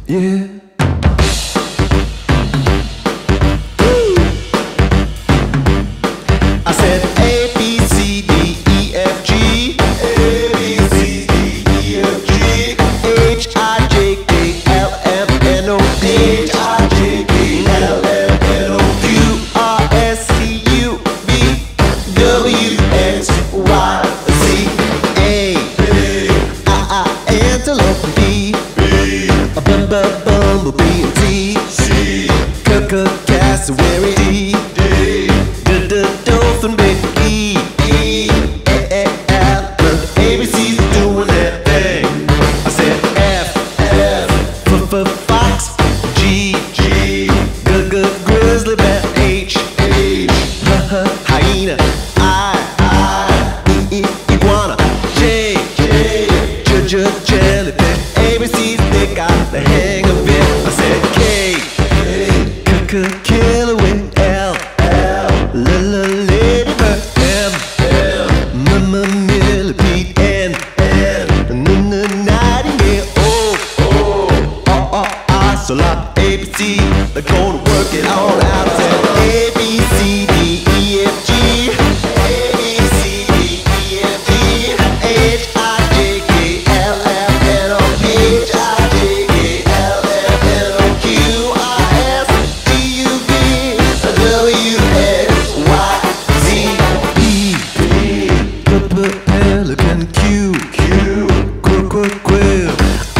Yeah. I said A, B, C, D, E, F, G. A, B, C, D, E, F, G. H, I, J, K, L, M, N, O, P. H, I, J, K, L, M, N, O, Q, R, S, T, U, V, W, X, Y, Z. A, antelope. B, bumblebee. And T, cassowary. D, dolphin. Baby. E, L. ABC's doing that thing. I said F, fox. G, grizzly bear. H, hyena. I, iguana. J, jellyfish. ABC's, they got the hang of it. I said K, killer whale. L, ladybird. M, millipede. N, nightingale. O, ocelot. ABC, they're gonna work it all out. I said A, B, C, D, E, F, G. A, B, C, D, E, F, G. H, I, J, K, L, M, N, O, P. H, I, J, K, L, M, N, O, Q, R, S, T, U, V, W, X, Y, Z. E, pelican. Q, quail.